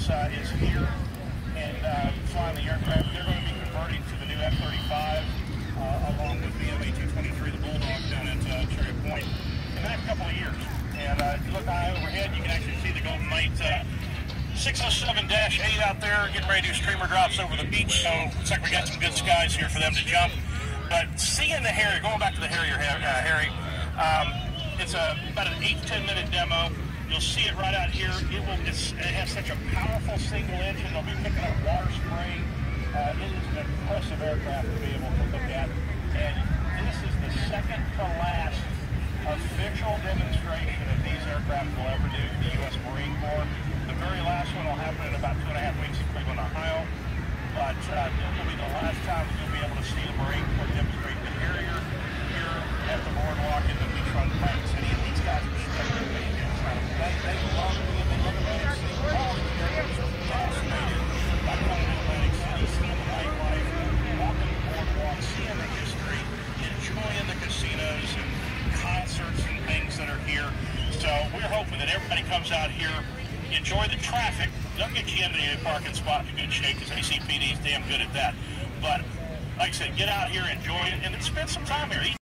is here and flying the aircraft. They're going to be converting to the new F-35 along with the MA-223, the Bulldog, down at Cherry Point in the next couple of years. And if you look high overhead, you can actually see the Golden Knight 607-8 out there getting ready to do streamer drops over the beach. So looks like we got some good skies here for them to jump. But seeing the Harrier, going back to the Harrier, Harry, it's about an 8 to 10 minute demo. You'll see it right out here. It has such a powerful single engine. They'll be picking up water spray. It is an impressive aircraft to be able to look at. And this is the second to last official demonstration that these aircraft will ever do for the U.S. Marine Corps. The very last one will happen in about 2.5 weeks in Cleveland, Ohio. But it will be the last time that you'll be able to see the Marine Corps demonstrate the Harrier here at the boardwalk in the beachfront Atlantic City. And these guys are struggling. They love being in Atlantic City. They're fascinated by coming to Atlantic City, seeing the nightlife, walking the boardwalk, seeing the history, enjoying the casinos and concerts and things that are here. So we're hoping that everybody comes out here, enjoy the traffic. They'll get you into a parking spot in good shape because ACPD is damn good at that. But like I said, get out here, enjoy it, and then spend some time here.